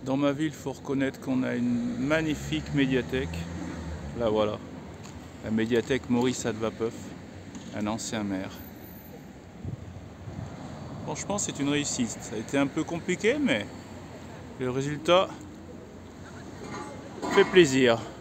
Dans ma ville, il faut reconnaître qu'on a une magnifique médiathèque. Là voilà, la médiathèque Maurice Advapeuf, un ancien maire. Franchement, c'est une réussite. Ça a été un peu compliqué, mais le résultat fait plaisir.